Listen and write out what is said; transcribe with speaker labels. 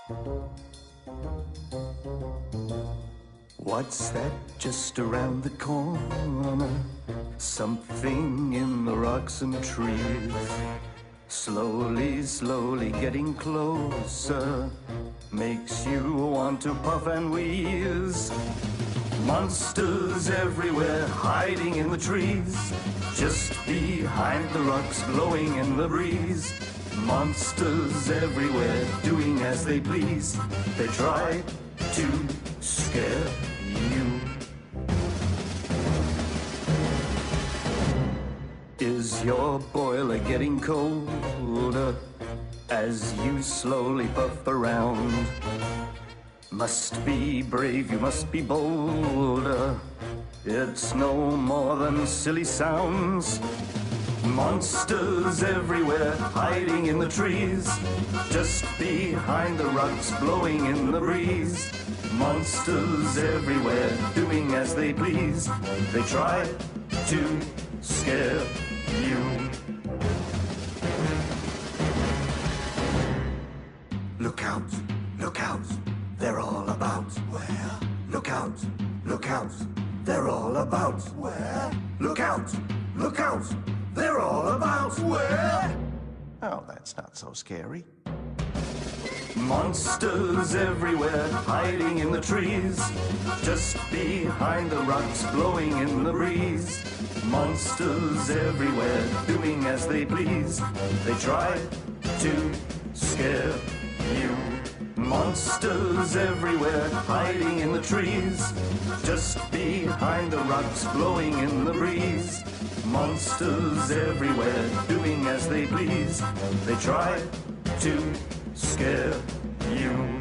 Speaker 1: What's that just around the corner? Something in the rocks and trees. Slowly, slowly getting closer. Makes you want to puff and wheeze. Monsters everywhere hiding in the trees. Just behind the rocks blowing in the breeze. Monsters everywhere doing as they please. They try to scare you. Is your boiler getting colder as you slowly puff around? Must be brave, you must be bolder. It's no more than silly sounds. Monsters everywhere hiding in the trees. Just behind the rocks blowing in the breeze. Monsters everywhere doing as they please. They try to scare you. Look out, look out, they're all about. Where? Look out, they're all about. Where? Look out, they're all about. Where? Oh, that's not so scary. Monsters everywhere hiding in the trees. Just behind the rocks blowing in the breeze. Monsters everywhere doing as they please. They try to scare you. Monsters everywhere hiding in the trees. Just behind the rocks blowing in the breeze. Monsters everywhere doing as they please. They try to scare you.